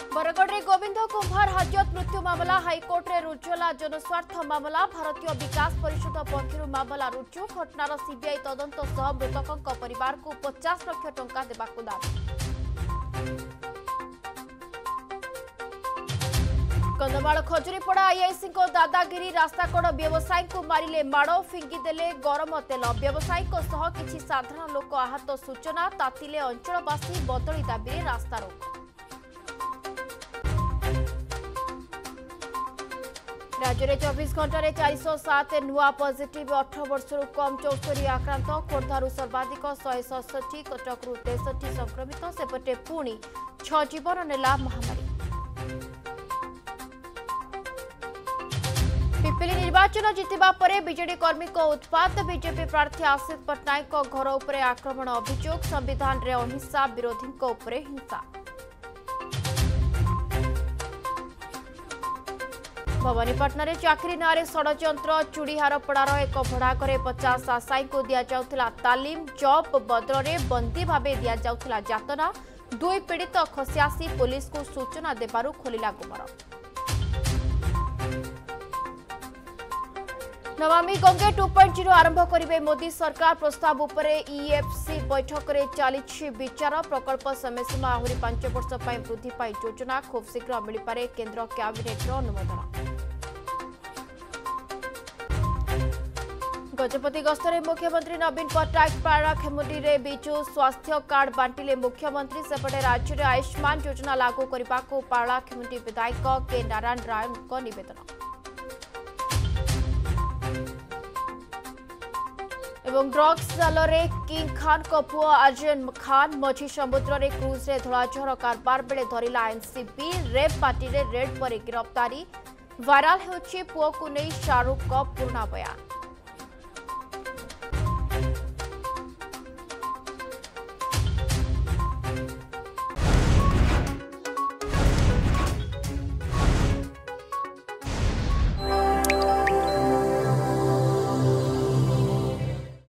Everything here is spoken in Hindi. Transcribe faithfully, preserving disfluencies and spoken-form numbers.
बरगढ़ में गोविंद कुंभार हाजत मृत्यु मामला हाइकोर्ट में रुजुला जनस्वार्थ मामला भारतीय विकास परिषद पक्षर मामला रुजु घटनार सीबीआई तदंत सह मृतकों परिवार को पचास लाख टंका देबाकु दाबी। कंधमाल खजुरीपड़ा आईआईसी दादागिरी रास्ताकड़ व्यवसायी को मारिले माड़ फिंगिदेले गरम तेल व्यवसायी किसी साधारण लोक आहत सूचना तातिले अंचलवासी बदली दाबी रास्तारोक। राज्य में चौबीस घंटे चार सौ सात नुआ पॉजिटिव अठारह वर्ष कम चौस्तरी आक्रांत खोर्धारू सर्वाधिक शहे सड़सठी कटकू तेसठी संक्रमित सेपटे पुणी छ जीवन नेला महामारी। पिपिली निर्वाचन जितिबा परे बीजेडी कर्मी को उत्पात बीजेपी प्रार्थी आशिष पट्टनायक घर उपरे आक्रमण अभियोग संविधान रे अहिंसा विरोधी उपरे हिंसा। भवानीपाटना रे चाकरी नारे षड्यंत्र चूड़ीहारपड़ार एक भड़ाघरे पचास आशायी को दि जाउथिला तालीम जॉब बदल में बंदी भावे दि जाउथिला जातना दुई पीड़ित खसियासी पुलिस को सूचना देबारु खोलिला गुमर। Namami Gange two point zero आरंभ करिवे मोदी सरकार प्रस्ताव उपरे ईएफसी बैठक रे चालिछि विचार प्रकल्प समयसीमा आहुरी पांच वर्ष पई वृद्धि पाई योजना खूब शीघ्र मिल पारे केंद्र कैबिनेट रो अनुमोदन। गजपति गस्तरे मुख्यमंत्री नवीन पट्टनायक पाराखेमुंडी रे बिजु स्वास्थ्य कार्ड बांटिले मुख्यमंत्री सेपटे राज्य में आयुष्मान योजना लागू करने को पाराखेमुंडी विधायक के नारायण राय निवेदन। एवं ड्रग्स जालरे किंग खान को पुओ आर्यन खान मझी समुद्र रे क्रूज रे धड़ाझर कारबार बेले धरिला एनसीबी रेप पार्टी रे रेड पर गिरफ्तारी वायरल होछि पुओ को नहीं शाहरुख का पूर्ण बयान।